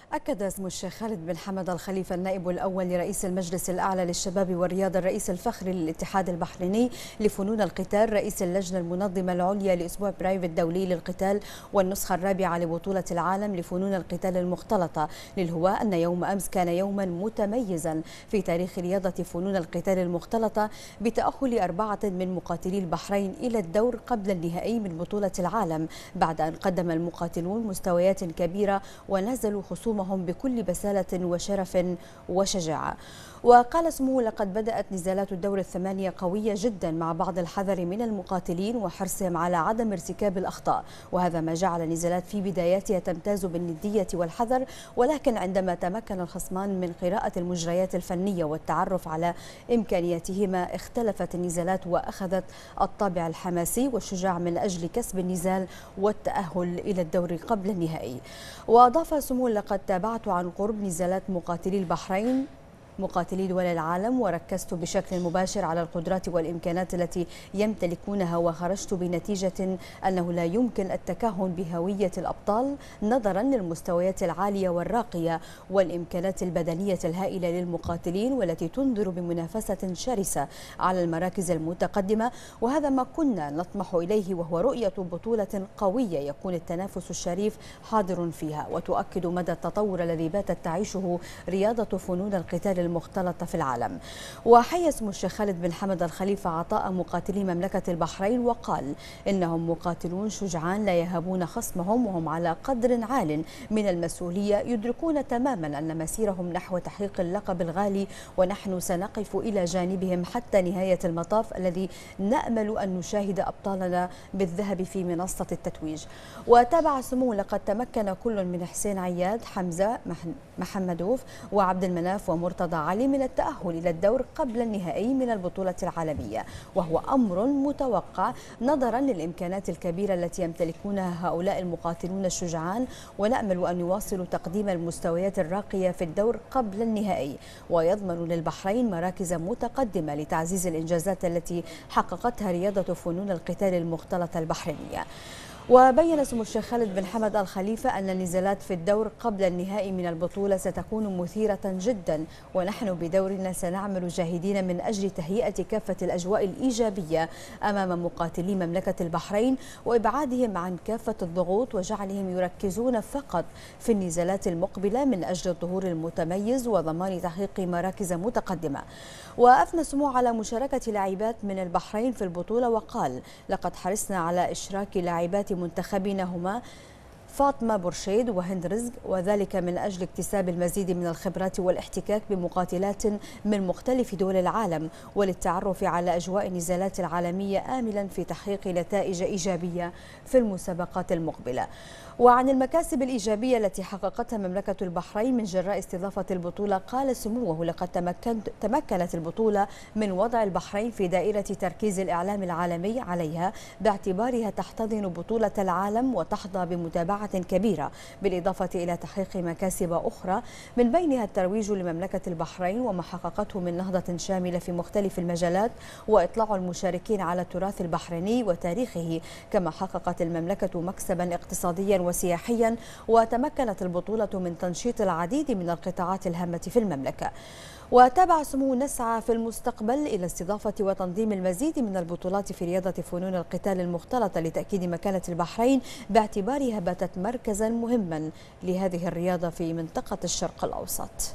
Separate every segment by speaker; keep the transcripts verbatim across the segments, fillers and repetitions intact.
Speaker 1: أكد سمو الشيخ خالد بن حمد الخليفة النائب الأول لرئيس المجلس الأعلى للشباب والرياضة الرئيس الفخري للاتحاد البحريني لفنون القتال رئيس اللجنة المنظمة العليا لأسبوع برايف الدولي للقتال والنسخة الرابعة لبطولة العالم لفنون القتال المختلطة للهواء أن يوم أمس كان يوما متميزا في تاريخ رياضة فنون القتال المختلطة بتأهل أربعة من مقاتلي البحرين إلى الدور قبل النهائي من بطولة العالم بعد أن قدم المقاتلون مستويات كبيرة ونزلوا خصومهم بكل بسالة وشرف وشجاعة. وقال سموه لقد بدأت نزالات الدور الثمانية قوية جدا مع بعض الحذر من المقاتلين وحرصهم على عدم ارتكاب الأخطاء، وهذا ما جعل النزالات في بداياتها تمتاز بالندية والحذر، ولكن عندما تمكن الخصمان من قراءة المجريات الفنية والتعرف على إمكانياتهما اختلفت النزالات وأخذت الطابع الحماسي والشجاع من أجل كسب النزال والتأهل إلى الدور قبل النهائي. وأضاف سموه لقد تابعت عن قرب نزالات مقاتلي البحرين مقاتلي دول العالم وركزت بشكل مباشر على القدرات والإمكانات التي يمتلكونها، وخرجت بنتيجة أنه لا يمكن التكهن بهوية الأبطال نظرا للمستويات العالية والراقية والإمكانات البدنية الهائلة للمقاتلين والتي تنذر بمنافسة شرسة على المراكز المتقدمة، وهذا ما كنا نطمح إليه وهو رؤية بطولة قوية يكون التنافس الشريف حاضر فيها وتؤكد مدى التطور الذي باتت تعيشه رياضة فنون القتال المختلطة في العالم. وحيى سمو الشيخ خالد بن حمد الخليفة عطاء مقاتلي مملكة البحرين وقال إنهم مقاتلون شجعان لا يهابون خصمهم وهم على قدر عال من المسؤولية، يدركون تماما أن مسيرهم نحو تحقيق اللقب الغالي ونحن سنقف إلى جانبهم حتى نهاية المطاف الذي نأمل أن نشاهد أبطالنا بالذهب في منصة التتويج. وتابع سمو لقد تمكن كل من حسين عياد، حمزة محمدوف وعبد المناف ومرتضى علي من التأهل إلى الدور قبل النهائي من البطولة العالمية، وهو أمر متوقع نظرا للإمكانات الكبيرة التي يمتلكونها هؤلاء المقاتلون الشجعان، ونأمل أن يواصلوا تقديم المستويات الراقية في الدور قبل النهائي ويضمن للبحرين مراكز متقدمة لتعزيز الإنجازات التي حققتها رياضة فنون القتال المختلطة البحرينية. وبين سمو الشيخ خالد بن حمد الخليفة أن النزالات في الدور قبل النهائي من البطولة ستكون مثيرة جدا، ونحن بدورنا سنعمل جاهدين من أجل تهيئة كافة الأجواء الإيجابية أمام مقاتلي مملكة البحرين وإبعادهم عن كافة الضغوط وجعلهم يركزون فقط في النزالات المقبلة من أجل الظهور المتميز وضمان تحقيق مراكز متقدمة. وأثنى سمو على مشاركة لاعبات من البحرين في البطولة وقال لقد حرصنا على إشراك لاعبات منتخبنا هما فاطمة برشيد وهند رزق، وذلك من أجل اكتساب المزيد من الخبرات والاحتكاك بمقاتلات من مختلف دول العالم وللتعرف على أجواء النزالات العالمية آملا في تحقيق نتائج إيجابية في المسابقات المقبلة. وعن المكاسب الإيجابية التي حققتها مملكة البحرين من جراء استضافة البطولة قال سموه لقد تمكنت تمكنت البطولة من وضع البحرين في دائرة تركيز الإعلام العالمي عليها باعتبارها تحتضن بطولة العالم وتحظى بمتابعة كبيرة، بالإضافة إلى تحقيق مكاسب أخرى من بينها الترويج لمملكة البحرين وما حققته من نهضة شاملة في مختلف المجالات وإطلاع المشاركين على التراث البحريني وتاريخه، كما حققت المملكة مكسبا اقتصاديا وسياحيا وتمكنت البطولة من تنشيط العديد من القطاعات الهامة في المملكة. وتابع سمو نسعى في المستقبل إلى استضافة وتنظيم المزيد من البطولات في رياضة فنون القتال المختلطة لتأكيد مكانة البحرين باعتبارها باتت مركزا مهما لهذه الرياضة في منطقة الشرق الأوسط.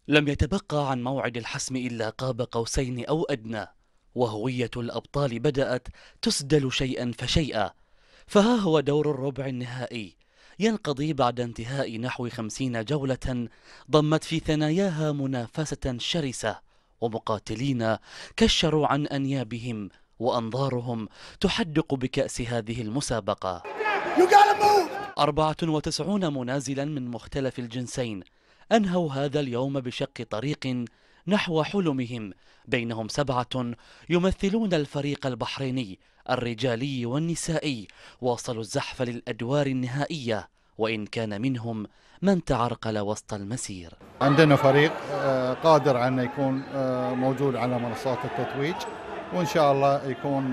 Speaker 2: لم يتبقى عن موعد الحسم إلا قاب قوسين أو أدنى، وهوية الأبطال بدأت تسدل شيئا فشيئا، فها هو دور الربع النهائي ينقضي بعد انتهاء نحو خمسين جولة ضمت في ثناياها منافسة شرسة ومقاتلين كشروا عن أنيابهم وأنظارهم تحدق بكأس هذه المسابقة. أربعة وتسعين منازلا من مختلف الجنسين أنهوا هذا اليوم بشق طريق نحو حلمهم، بينهم سبعة يمثلون الفريق البحريني الرجالي والنسائي، واصلوا الزحف للأدوار النهائية وإن كان منهم من تعرقل وسط المسير.
Speaker 3: عندنا فريق قادر على أن يكون موجود على منصات التتويج، وإن شاء الله يكون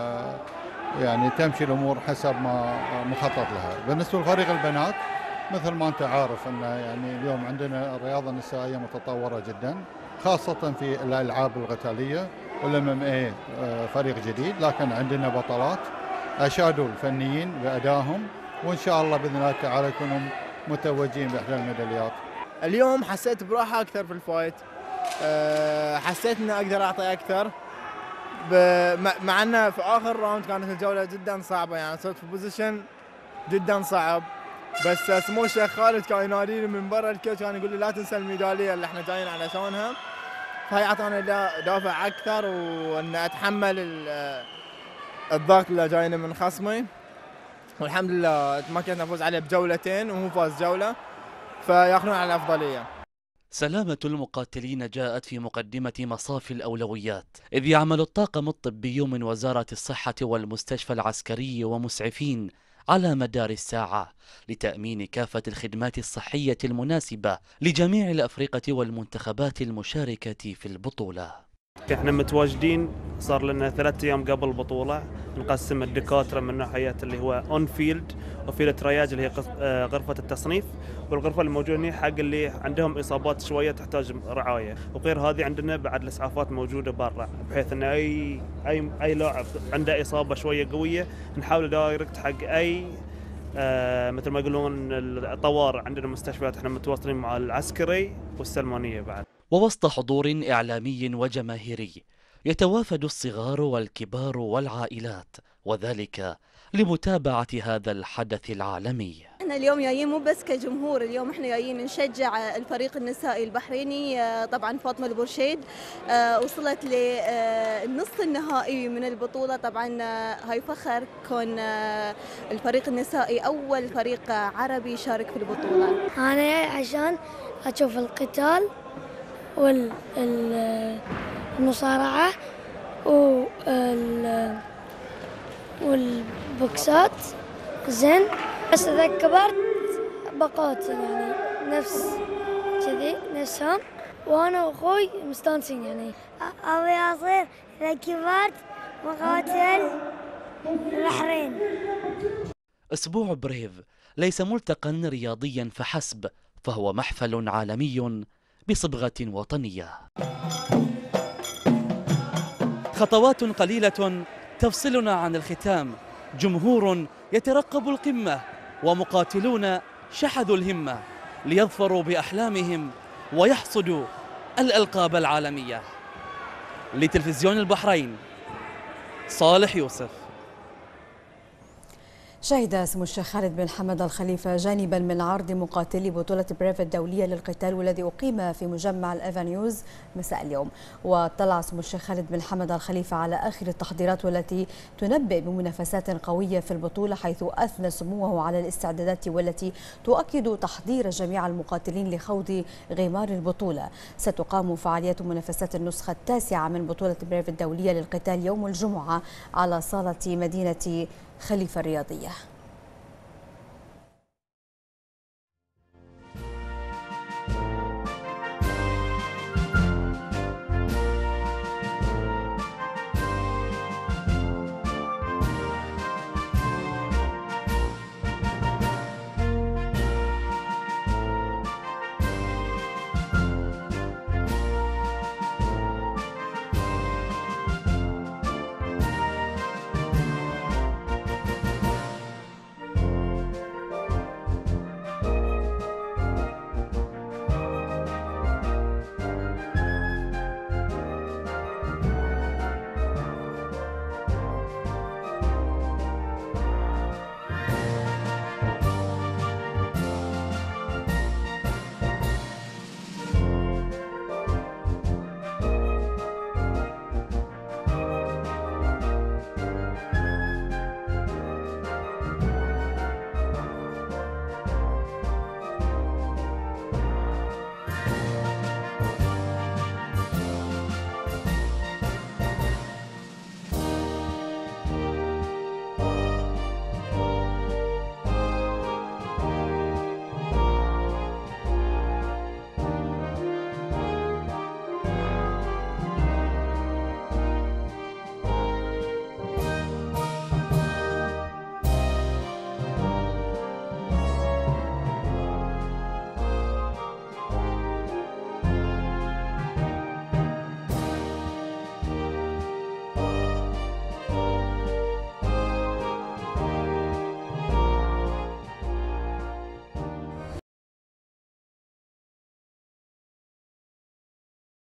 Speaker 3: يعني تمشي الأمور حسب ما مخطط لها. بالنسبة لفريق البنات مثل ما أنت عارف أن يعني اليوم عندنا الرياضة النسائية متطورة جدا، خاصة في الألعاب القتالية والام ام اي فريق جديد، لكن عندنا بطلات أشادوا الفنيين بأدائهم، وإن شاء الله بإذن الله تعالى يكونوا متوجين بإحدى الميداليات.
Speaker 4: اليوم حسيت براحة أكثر في الفايت، حسيت إني أقدر أعطي أكثر، مع أنه في آخر راوند كانت الجولة جدا صعبة، يعني صرت في بوزيشن جدا صعب، بس سمو الشيخ خالد كان يناديني من برا الكيت، كان يقول لي لا تنسى الميدالية اللي احنا جايين علشانها، فهي أعطاني دافع أكثر وأن أتحمل الضغط اللي جايني من خصمي، والحمد لله تمكنت أفوز عليه بجولتين وهو فاز جولة، فيأخذون على الأفضلية.
Speaker 2: سلامة المقاتلين جاءت في مقدمة مصاف الأولويات، إذ يعمل الطاقم الطبي من وزارة الصحة والمستشفى العسكري ومسعفين على مدار الساعة لتأمين كافة الخدمات الصحية المناسبة لجميع الأفرقة والمنتخبات المشاركة في البطولة.
Speaker 5: احنا متواجدين صار لنا ثلاثة ايام قبل البطوله، نقسم الدكاتره من ناحيه اللي هو اون فيلد وفي الترياج اللي هي غرفه التصنيف، والغرفه الموجوده هنا حق اللي عندهم اصابات شويه تحتاج رعايه، وغير هذه عندنا بعد الاسعافات موجوده برا، بحيث ان اي اي اي لاعب عنده اصابه شويه قويه نحاول دايركت حق اي آه مثل ما يقولون الطوارئ. عندنا مستشفيات احنا متواصلين مع العسكري والسلمانيه بعد.
Speaker 2: ووسط حضور إعلامي وجماهيري يتوافد الصغار والكبار والعائلات، وذلك لمتابعة هذا الحدث العالمي.
Speaker 6: احنا اليوم جايين مو بس كجمهور، اليوم احنا جايين نشجع الفريق النسائي البحريني. طبعا فاطمة البورشيد وصلت للنصف النهائي من البطولة، طبعا هاي فخر كون الفريق النسائي أول فريق عربي يشارك في البطولة.
Speaker 7: أنا عشان أشوف القتال والمصارعة والبوكسات زين، بس إذا كبرت بقاتل يعني نفس كذي نفسهم، وأنا وأخوي مستانسين يعني.
Speaker 8: أبي أصير إذا كبرت مقاتل البحرين.
Speaker 2: أسبوع بريف ليس ملتقى رياضيا فحسب، فهو محفل عالمي بصبغة وطنية. خطوات قليلة تفصلنا عن الختام، جمهور يترقب القمة ومقاتلون شحذوا الهمة ليظفروا بأحلامهم ويحصدوا الألقاب العالمية. لتلفزيون البحرين، صالح يوسف.
Speaker 1: شهد سمو الشيخ خالد بن حمد الخليفة جانبا من عرض مقاتلي بطولة بريف الدولية للقتال والذي أقيم في مجمع الأفانيوز مساء اليوم، واطلع سمو الشيخ خالد بن حمد الخليفة على آخر التحضيرات والتي تنبئ بمنافسات قوية في البطولة، حيث أثنى سموه على الاستعدادات والتي تؤكد تحضير جميع المقاتلين لخوض غمار البطولة. ستقام فعاليات منافسات النسخة التاسعة من بطولة بريف الدولية للقتال يوم الجمعة على صالة مدينة خليفة الرياضية.